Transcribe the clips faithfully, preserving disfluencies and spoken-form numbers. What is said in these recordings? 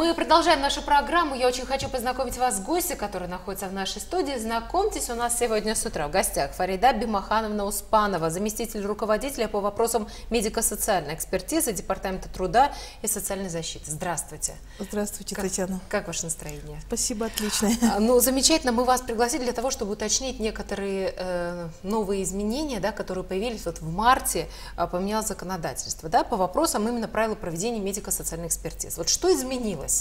Мы продолжаем нашу программу. Я очень хочу познакомить вас с гостем, который находится в нашей студии. Знакомьтесь, у нас сегодня с утра в гостях Фарида Бимахановна Успанова, заместитель руководителя по вопросам медико-социальной экспертизы Департамента труда и социальной защиты. Здравствуйте. Здравствуйте, как, Татьяна. Как ваше настроение? Спасибо, отлично. Ну, замечательно. Мы вас пригласили для того, чтобы уточнить некоторые э, новые изменения, да, которые появились вот в марте, э, поменялось законодательство, да, по вопросам именно правил проведения медико-социальной экспертизы. Вот что изменилось?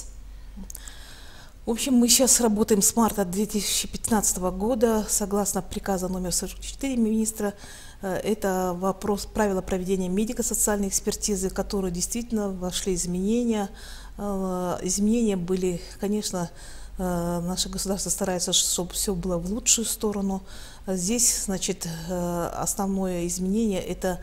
В общем, мы сейчас работаем с марта две тысячи пятнадцатого года, согласно приказа номер сорок четыре министра. Это вопрос правила проведения медико-социальной экспертизы, в которые действительно вошли изменения. Изменения были, конечно, наше государство старается, чтобы все было в лучшую сторону. Здесь, значит, основное изменение – это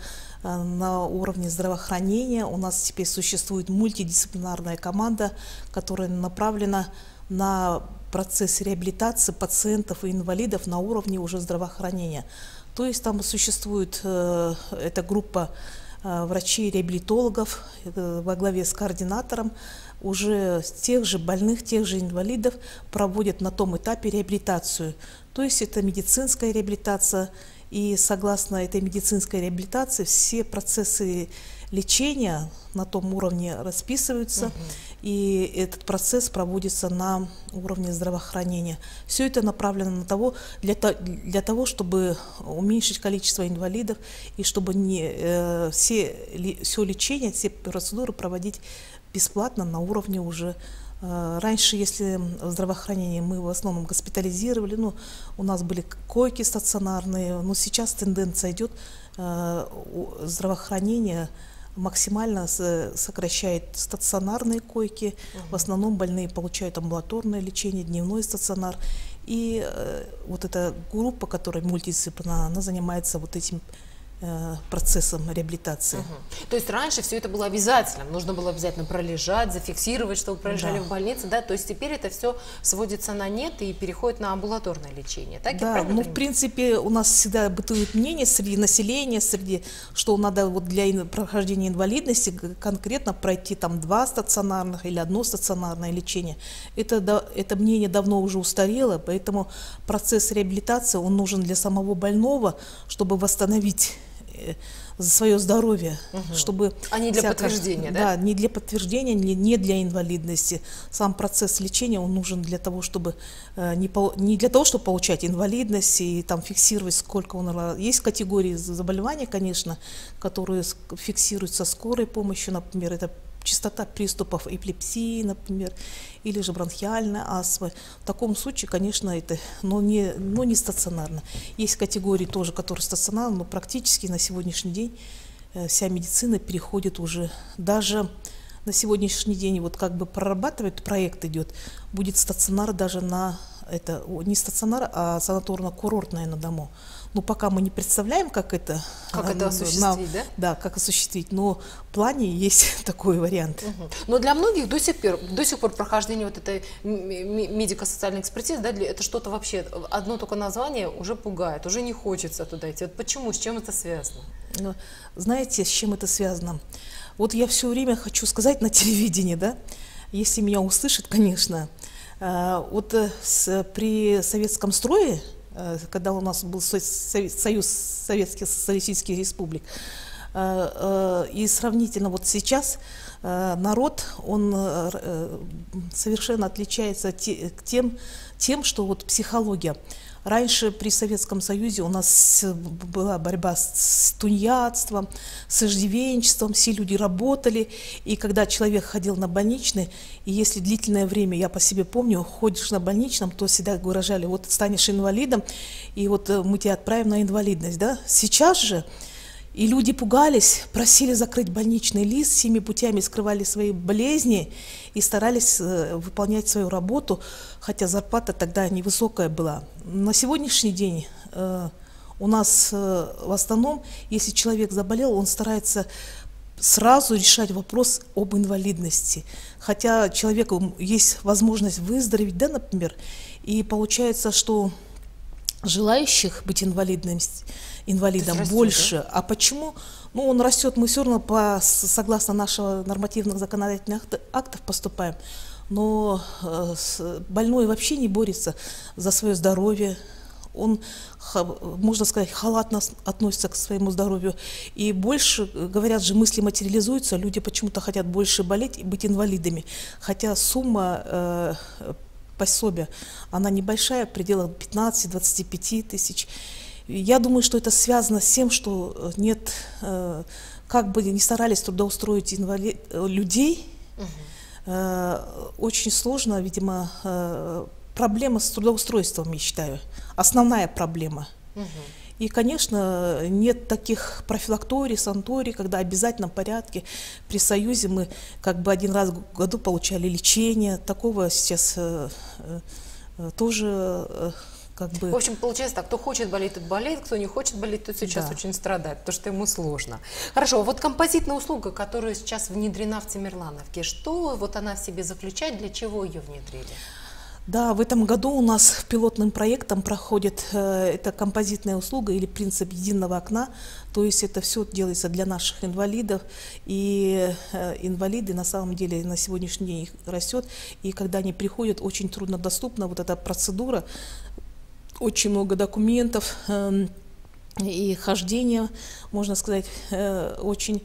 на уровне здравоохранения. У нас теперь существует мультидисциплинарная команда, которая направлена на процесс реабилитации пациентов и инвалидов на уровне уже здравоохранения. То есть там существует э, эта группа э, врачей-реабилитологов э, во главе с координатором, уже тех же больных, тех же инвалидов проводят на том этапе реабилитацию. То есть это медицинская реабилитация, и согласно этой медицинской реабилитации все процессы лечения на том уровне расписываются, угу. и этот процесс проводится на уровне здравоохранения. Все это направлено на того, для, для того, чтобы уменьшить количество инвалидов и чтобы не, э, все, ли, все лечение, все процедуры проводить бесплатно на уровне уже. Раньше, если в здравоохранении мы в основном госпитализировали, ну, у нас были койки стационарные, но сейчас тенденция идет, э, здравоохранение максимально сокращает стационарные койки, угу. в основном больные получают амбулаторное лечение, дневной стационар. И э, вот эта группа, которая мультидисциплинарная, она занимается вот этим процессом реабилитации. Угу. То есть раньше все это было обязательным, нужно было обязательно пролежать, зафиксировать, что вы пролежали да. в больнице, да, то есть теперь это все сводится на нет и переходит на амбулаторное лечение, так? Да, ну в принципе у нас всегда бытует мнение среди населения, среди, что надо вот для прохождения инвалидности конкретно пройти там два стационарных или одно стационарное лечение. Это, это мнение давно уже устарело, поэтому процесс реабилитации, он нужен для самого больного, чтобы восстановить за свое здоровье, угу. чтобы... А не для всякое, подтверждения, да? Да, не для подтверждения, не, не для инвалидности. Сам процесс лечения, он нужен для того, чтобы... Э, не, по, не для того, чтобы получать инвалидность и там фиксировать, сколько он... Есть категории заболеваний, конечно, которые фиксируются скорой помощью, например, это частота приступов эпилепсии, например, или же бронхиальная астма. В таком случае, конечно, это, но не, но не стационарно. Есть категории тоже, которые стационарны, но практически на сегодняшний день э, вся медицина переходит уже, даже на сегодняшний день, вот как бы прорабатывает проект идет, будет стационар даже на, это не стационар, а санаторно-курортное на дому. Но пока мы не представляем, как это, как это осуществить, на, да? Да, как осуществить, но в плане есть такой вариант. Угу. Но для многих до сих пор, до сих пор прохождение вот этой медико-социальной экспертизы, да, это что-то вообще, одно только название уже пугает, уже не хочется туда идти. Вот почему, с чем это связано? Знаете, с чем это связано? Вот я все время хочу сказать на телевидении, да, если меня услышат, конечно, вот с, при советском строе, когда у нас был Союз Советских Социалистических Республик, и сравнительно вот сейчас народ, он совершенно отличается тем, тем, что вот психология. Раньше при Советском Союзе у нас была борьба с тунеядством, с иждивенчеством, все люди работали, и когда человек ходил на больничный, и если длительное время, я по себе помню, ходишь на больничном, то всегда выражали, вот станешь инвалидом, и вот мы тебя отправим на инвалидность, да? Сейчас же и люди пугались, просили закрыть больничный лист, всеми путями скрывали свои болезни и старались э, выполнять свою работу, хотя зарплата тогда невысокая была. На сегодняшний день э, у нас э, в основном, если человек заболел, он старается сразу решать вопрос об инвалидности. Хотя человеку есть возможность выздороветь, да, например, и получается, что желающих быть инвалидным, инвалидом растет, больше. Да? А почему? Ну, он растет, мы все равно по, согласно нашего нормативных законодательных актов поступаем. но больной вообще не борется за свое здоровье. Он, можно сказать, халатно относится к своему здоровью. И больше, говорят же, мысли материализуются, люди почему-то хотят больше болеть и быть инвалидами. Хотя сумма э, пособия, она небольшая, в пределах пятнадцати-двадцати пяти тысяч. Я думаю, что это связано с тем, что нет, э, как бы ни старались трудоустроить инвалид, людей, угу. э, очень сложно, видимо, э, проблема с трудоустройством, я считаю, основная проблема. Угу. И, конечно, нет таких профилакторий, санаторий, когда в обязательном порядке при Союзе мы как бы один раз в году получали лечение. Такого сейчас э, э, тоже э, как бы... В общем, получается так, кто хочет болеть, тот болеет, кто не хочет болеть, тот сейчас да. очень страдает, потому что ему сложно. Хорошо, вот композитная услуга, которая сейчас внедрена в Темирлановке, что вот она в себе заключает, для чего ее внедрили? Да, в этом году у нас пилотным проектом проходит э, эта композитная услуга или принцип единого окна. То есть это все делается для наших инвалидов. И э, инвалиды на самом деле на сегодняшний день их растет. И когда они приходят, очень труднодоступна вот эта процедура. Очень много документов э, и хождения, можно сказать, э, очень...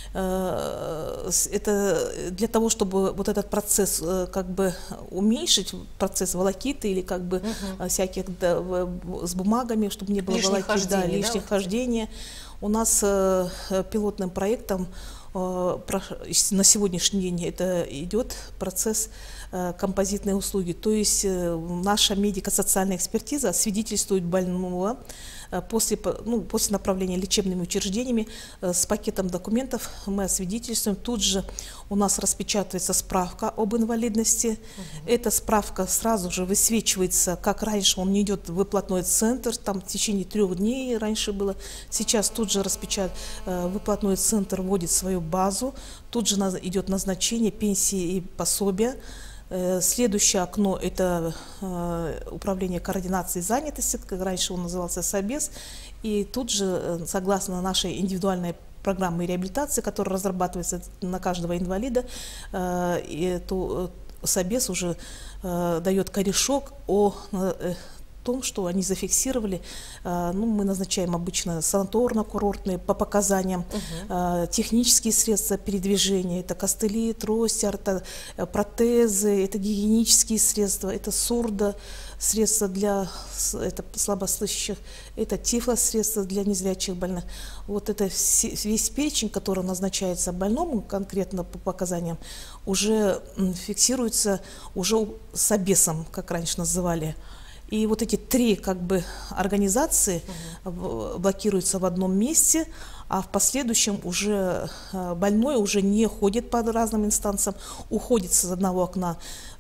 Это для того, чтобы вот этот процесс как бы уменьшить, процесс волокиты или как бы угу. всяких да, с бумагами, чтобы не было волокиты, да, лишних да, хождения. У нас э, пилотным проектом э, про, на сегодняшний день это идет процесс э, композитной услуги. То есть э, наша медико-социальная экспертиза свидетельствует больного После, ну, после направления лечебными учреждениями э, с пакетом документов мы освидетельствуем. Тут же у нас распечатывается справка об инвалидности. Угу. Эта справка сразу же высвечивается, как раньше он не идет в выплатной центр, там в течение трех дней раньше было. Сейчас тут же распечат... э, выплатной центр вводит свою базу, тут же на... идет назначение пенсии и пособия. Следующее окно – это э, управление координацией занятости, как раньше он назывался СОБЕС. И тут же, согласно нашей индивидуальной программе реабилитации, которая разрабатывается на каждого инвалида, э, и то, СОБЕС уже э, дает корешок о э, том, что они зафиксировали. Э, ну, мы назначаем обычно санаторно-курортные по показаниям, угу. э, технические средства передвижения, это костыли, трости, орто, протезы, это гигиенические средства, это сурдо, средства для это слабослышащих, это тифлосредства для незрячих больных. Вот это все, весь перечень, который назначается больному конкретно по показаниям, уже фиксируется уже СОБЕСом, как раньше называли. И вот эти три как бы организации угу. блокируются в одном месте, а в последующем уже больной уже не ходит по разным инстанциям, уходит с одного окна,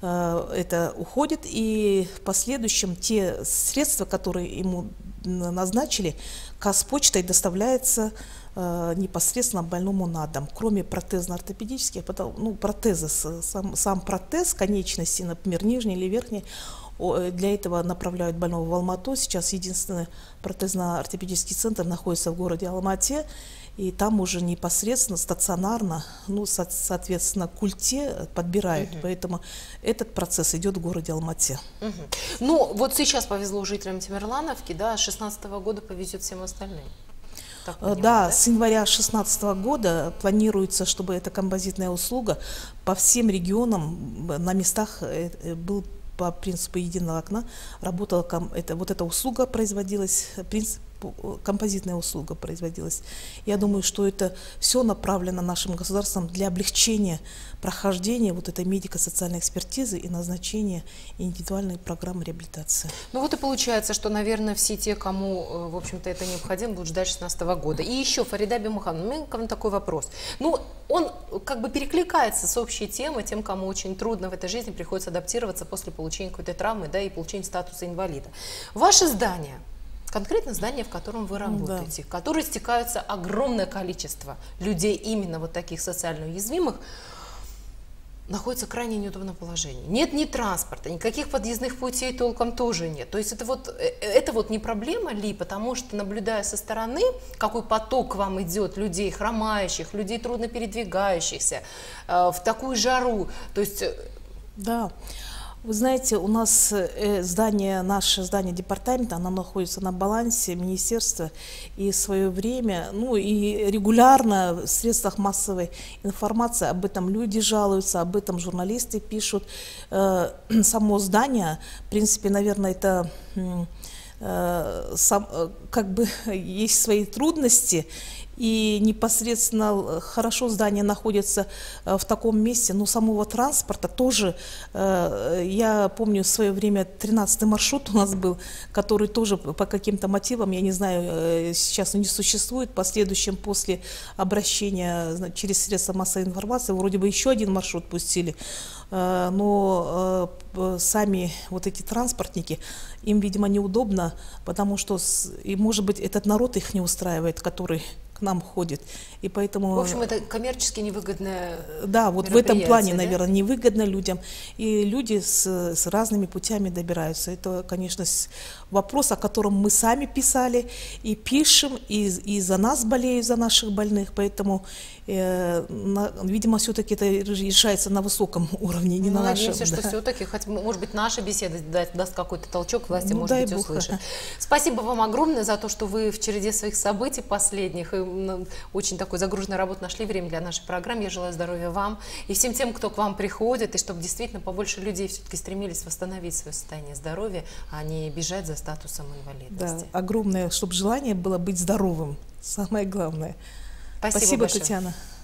это уходит, и в последующем те средства, которые ему назначили, Казпочтой доставляется непосредственно больному на дом, кроме протезно-ортопедических, ну, протезы, сам, сам протез конечности, например, нижней или верхней, для этого направляют больного в Алмату. Сейчас единственный протезно-ортопедический центр находится в городе Алмате, и там уже непосредственно стационарно, ну, со соответственно, культе подбирают. Угу. Поэтому этот процесс идет в городе Алмате. Угу. Ну, вот сейчас повезло жителям Темирлановки, да, с две тысячи шестнадцатого года повезет всем остальным. Понимаю, да, да, с января две тысячи шестнадцатого года планируется, чтобы эта композитная услуга по всем регионам на местах был по принципу единого окна, работала, это, вот эта услуга производилась, принцип, композитная услуга производилась. Я думаю, что это все направлено нашим государством для облегчения прохождения вот этой медико-социальной экспертизы и назначения индивидуальной программы реабилитации. Ну вот и получается, что, наверное, все те, кому, в общем-то, это необходимо, будут ждать две тысячи шестнадцатого года. И еще, Фарида Бимахановна, у меня к вам такой вопрос. Ну, он как бы перекликается с общей темой, тем, кому очень трудно в этой жизни приходится адаптироваться после получения какой-то травмы, да, и получения статуса инвалида. Ваше здание, конкретно здание, в котором вы работаете, да. в которое стекаются огромное количество людей, именно вот таких социально уязвимых, находится в крайне неудобном положении. Нет ни транспорта, никаких подъездных путей толком тоже нет. То есть это вот, это вот не проблема ли, потому что, наблюдая со стороны, какой поток к вам идет людей хромающих, людей трудно передвигающихся, э, в такую жару, то есть Да. Вы знаете, у нас э, здание, наше здание департамента, оно находится на балансе министерства, и в свое время, ну и регулярно в средствах массовой информации об этом люди жалуются, об этом журналисты пишут. Э, само здание, в принципе, наверное, это э, сам, э, как бы есть свои трудности. И непосредственно хорошо здание находится в таком месте, но самого транспорта тоже, я помню, в свое время тринадцатый маршрут у нас был, который тоже по каким-то мотивам, я не знаю, сейчас не существует, последующим после обращения через средства массовой информации, вроде бы еще один маршрут пустили, но сами вот эти транспортники, им, видимо, неудобно, потому что, и, может быть, этот народ их не устраивает, который к нам ходит, и поэтому... В общем, это коммерчески невыгодное Да, вот в этом плане, да? наверное, невыгодно людям, и люди с, с разными путями добираются. Это, конечно, вопрос, о котором мы сами писали и пишем, и, и за нас болеют, за наших больных, поэтому, э, на, видимо, все-таки это решается на высоком уровне, не ну, на нашем. Надеемся, да. что все-таки, хоть, может быть, наша беседа даст, даст какой-то толчок, власти, ну, может быть, Бог. услышат. Спасибо вам огромное за то, что вы в череде своих событий последних и очень такой загруженной работы нашли время для нашей программы. Я желаю здоровья вам и всем тем, кто к вам приходит, и чтобы действительно побольше людей все-таки стремились восстановить свое состояние здоровья, а не бежать за статусом инвалидности. Да, огромное, чтобы желание было быть здоровым, самое главное. Спасибо, Спасибо, большое. Татьяна.